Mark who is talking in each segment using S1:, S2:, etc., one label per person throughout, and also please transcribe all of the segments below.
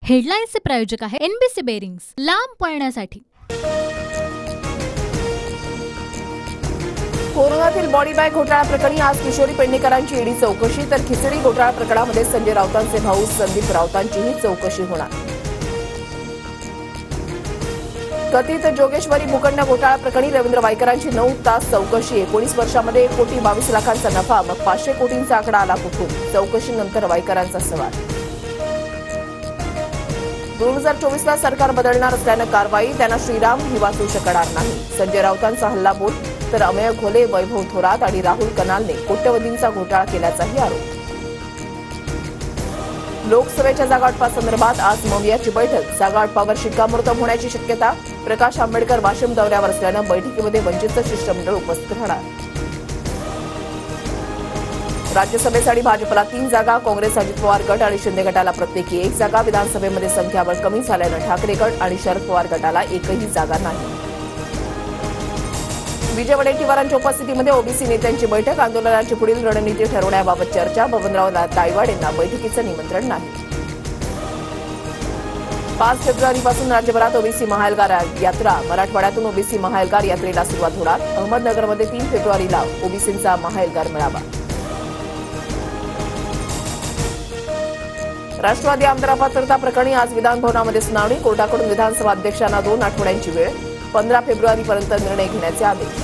S1: हेडलाईन्सचे प्रायोजक आहे NBC bearings, लांब पळण्यासाठी।
S2: कोरोनातील बॉडी बॅग घोटाळा प्रकरणी आज किशोरी पेडणेकरांची ईडी चौकशी, तर खिचडी घोटाळा प्रकरणामध्ये संजय राऊतांचे भाऊ संदीप राऊतांचीही चौकशी होणार। कथित जोगेश्वरी भूखंड घोटाळा प्रकरणी रवींद्र वायकरांची 9 तास चौकशी। 19 वर्षामध्ये 1,22,00,000 नफा, मग 500 कोटींचा आकडा आला कुठून? चौकशीनंतर वायकरांचा सवाल। 2024ला सरकार बदलणार असल्यानं कारवाई, त्यांना श्रीराम ही वाचू शकणार नाही। संजय राऊतांचा हल्लाबोल, तर अमेय घोले, वैभव थोरात आणि राहुल कनालने कोट्यवधींचा घोटाळा केल्याचाही आरोप। लोकसभेच्या जागावाटपासंदर्भात आज मवियाची बैठक, जागावाटपावर शिक्कामोर्तब होण्याची शक्यता। प्रकाश आंबेडकर वाशिम दौऱ्यावर असल्यानं बैठकीमध्ये वंचितचं शिष्टमंडळ उपस्थित राहणार। राज्यसभेसाठी भाजपला 3 जागा, काँग्रेस, अजित पवार गट आणि शिंदे गटाला प्रत्येकी 1 जागा। विधानसभेमध्ये संख्याबळ कमी झाल्यानं ठाकरे गट आणि शरद पवार गटाला एकही जागा नाही। विजय वडेट्टीवारांच्या उपस्थितीमध्ये ओबीसी नेत्यांची बैठक, आंदोलनाची पुढील रणनीती ठरवण्याबाबत चर्चा। बबनराव तायवाड यांना बैठकीचं निमंत्रण नाही। 5 फेब्रुवारीपासून राज्यभरात ओबीसी महाएल्गार यात्रा, मराठवाड्यातून ओबीसी महाएल्गार यात्रेला सुरुवात होणार। अहमदनगरमध्ये 3 फेब्रुवारीला ओबीसींचा महाएल्गार मेळावा। राष्ट्रवादी आमदार अपात्रता प्रकरणी आज विधानभवनामध्ये सुनावणी, कोर्टाकडून विधानसभा अध्यक्षांना 2 आठवड्यांची वेळ, 15 फेब्रुवारीपर्यंत निर्णय घेण्याचे आदेश।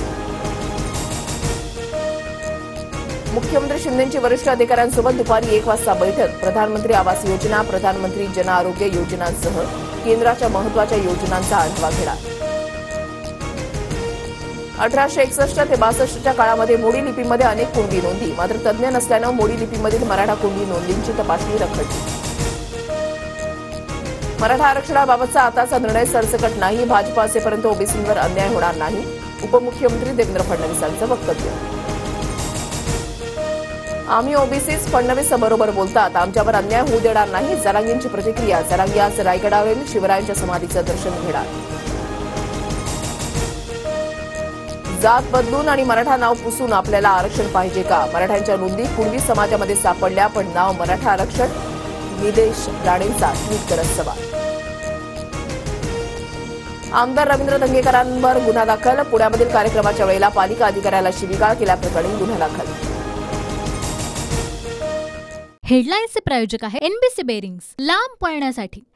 S2: मुख्यमंत्री शिंदेंची वरिष्ठ अधिकाऱ्यांसोबत दुपारी 1 वाजता बैठक, प्रधानमंत्री आवास योजना, प्रधानमंत्री जन आरोग्य योजनांसह केंद्राच्या महत्वाच्या योजनांचा आढावा घेणार। 1861 ते 62च्या काळामध्ये मोडी लिपीमध्ये अनेक कुंडी नोंदी, मात्र तज्ज्ञ नसल्यानं मोडी लिपीमधील मराठा कुंडी नोंदींची तपासणी रखडली। मराठा आरक्षणाबाबतचा आताचा निर्णय सरसकट नाही, भाजप असेपर्यंत ओबीसींवर अन्याय होणार नाही, उपमुख्यमंत्री देवेंद्र फडणवीसांचं वक्तव्य। आम्ही ओबीसीच, फडणवीस बरोबर बोलतात, आमच्यावर अन्याय होऊ देणार नाही, जरांगींची प्रतिक्रिया। जरांगी आज रायगडावरील शिवरायांच्या समाधीचं दर्शन घेणार। जात बदलून आणि मराठा नाव पुसून आपल्याला आरक्षण पाहिजे का? मराठ्यांच्या नोंदी कुणबी समाजामध्ये सापडल्या, पण नाव मराठा आरक्षण? निलेश राणेंचा ट्विट करत सवाल। आमदार रवींद्र धंगेकरांवर गुन्हा दाखल, पुण्यामधील कार्यक्रमाच्या वेळेला पालिका अधिकाऱ्याला शिवीगाळ केल्याप्रकरणी गुन्हा दाखल।
S1: हेडलाईन्सचे प्रायोजक आहे एनबीसी बेरिंग्स, लांब पळण्यासाठी।